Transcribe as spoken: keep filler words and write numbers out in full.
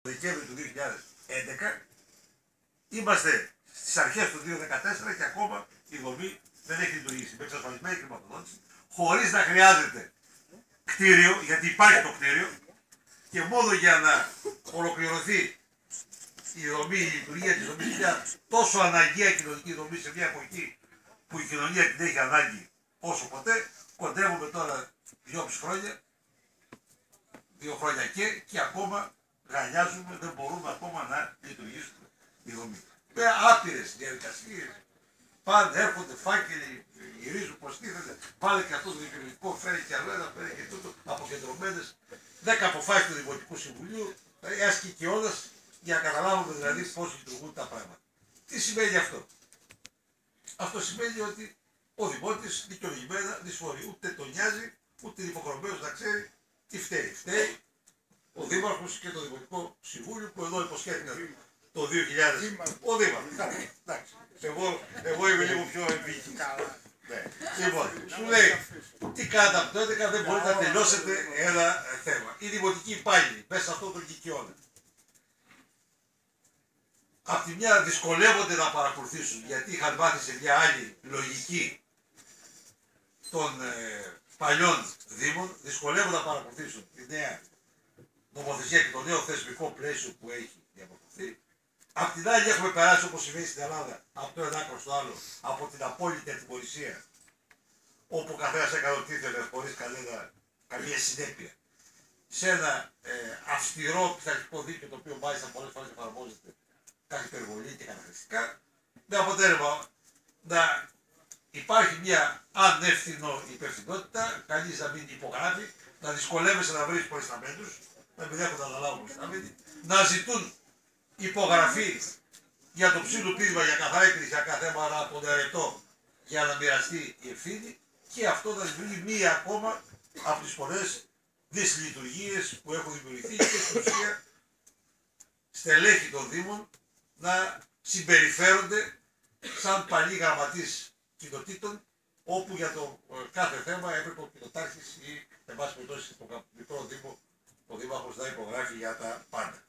Δεκέμβρη του δύο χιλιάδες έντεκα, είμαστε στις αρχές του δύο χιλιάδες δεκατέσσερα και ακόμα η δομή δεν έχει λειτουργήσει με εξασφαλισμένη χρηματοδότηση, χωρίς να χρειάζεται κτίριο, γιατί υπάρχει το κτίριο και μόνο για να ολοκληρωθεί η δομή, η λειτουργία της δομής, μια τόσο αναγκαία κοινωνική δομή σε μια εποχή που η κοινωνία την έχει ανάγκη όσο ποτέ, κοντεύουμε τώρα δυόμιση χρόνια, δύο χρόνια και, και ακόμα γανιάζουμε, δεν μπορούμε ακόμα να λειτουργήσουμε η δομή. Με άπειρες διαδικασίες, πάνε, έρχονται φάκελοι, γυρίζουν πως τίθεται, πάνε και αυτό το δημιουργικό, φέρει και άλλο ένα, φέρει και τούτο, αποκεντρωμένες, δέκα αποφάσεις του Δημοτικού Συμβουλίου, έσκει και όλες, για να καταλάβουμε δηλαδή πώς λειτουργούν τα πράγματα. Τι σημαίνει αυτό? Αυτό σημαίνει ότι ο Δημότης δικαιολογημένα δυσφορεί, ούτε τον νοιάζει, ούτε είναι υποχρεωμένος να ξέρει τι φταίει. Φταίει ο Δήμαρχος και το Δημοτικό Συμβούλιο που εδώ υποσχέθηκαν το δύο χιλιάδες. Ο Δήμαρχος. Εντάξει. Εγώ, εγώ είμαι λίγο πιο επίκης. Ναι. Λοιπόν, σου λέει, τι κάνετε από το έντεκα, δεν μπορείτε να τελειώσετε ένα θέμα. Οι δημοτικοί υπάλληλοι μέσα σε αυτό το κικιώνα. Απ' τη μια δυσκολεύονται να παρακολουθήσουν γιατί είχαν μάθει σε μια άλλη λογική των ε, παλιών δήμων, δυσκολεύονται να παρακολουθήσουν τη νέα νομοθεσία και το νέο θεσμικό πλαίσιο που έχει διαμορφωθεί. Απ' την άλλη έχουμε περάσει, όπως συμβαίνει στην Ελλάδα, από το ένα άκρο στο άλλο, από την απόλυτη ατιμωρησία, όπου ο καθένας έκανε ό,τι ήθελε χωρίς κανένα, καμία συνέπεια, σε ένα ε, αυστηρό πειθαρχικό δίκαιο, το οποίο μάλιστα πολλές φορές εφαρμόζεται κάθε υπερβολή και καταχρηστικά, με αποτέλεσμα να υπάρχει μια ανεύθυνο υπευθυνότητα, κανείς να μην υπογράφει, να δυσκολεύεσαι να βρεις προϊσταμένους, να μην έχουν αναλάβουν προϊσταμένοι, να ζητούν υπογραφή για το ψήλο πείσμα, για καθαρά εκκλησιακά θέματα από τον ερετό για να μοιραστεί η ευθύνη και αυτό να δημιουργεί μία ακόμα από τις πολλές δυσλειτουργίες που έχουν δημιουργηθεί και στην ουσία στελέχη των Δήμων να συμπεριφέρονται σαν παλιοί γραμματείς κοινοτήτων, όπου για το κάθε θέμα έπρεπε ο κοινοτάρχης ή εν πάση περιπτώσει στο μικρό Δήμο ο Δήμαρχος να υπογράφει για τα πάντα.